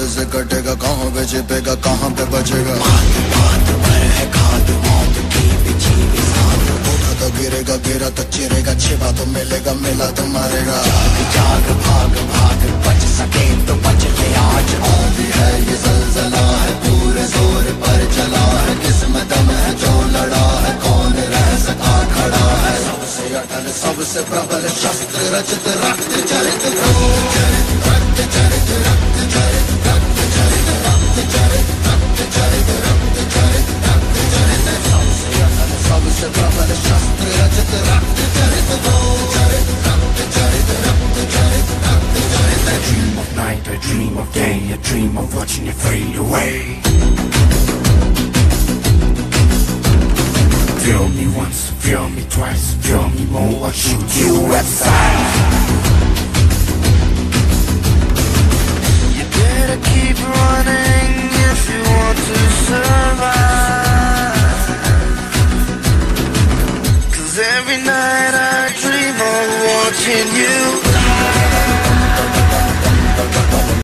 से कटेगा, कहाँ पे छिपेगा, कहाँ पे बचेगा। बात पर है खाद मौत की बिछी भी साथ। उठा तो गिरेगा, गिरा तो चिरेगा, छिपा तो मिलेगा, मिला तो मारेगा। जाग जाग भाग भाग, बच सके तो बच ले आज। आंधी है ये ज़लज़ला है, पूरे जोर पर चला है। किस्मत दम है जो लड़ा है, कौन रह सका खड़ा है। सबसे अटल सबसे प्रबल शस्त्र रचित, रक्त चरित रक्त चरित रक्त चरित रक्त चरित रक्त चरित रक्त चरित रक्त चरित रक्त चरित रक्त चरित। सबसे अटल सबसे प्रबल शस्त्र रचित, रक्त चरित चरित रक्त चरित रक्त चरित रक्त चरित। I dream of night, I dream of day, I dream of watching it fade away. Feel me once, feel me twice, feel me more, I'll shoot you at sight. You better keep running if you want to survive. 'Cause every night I dream of watching you.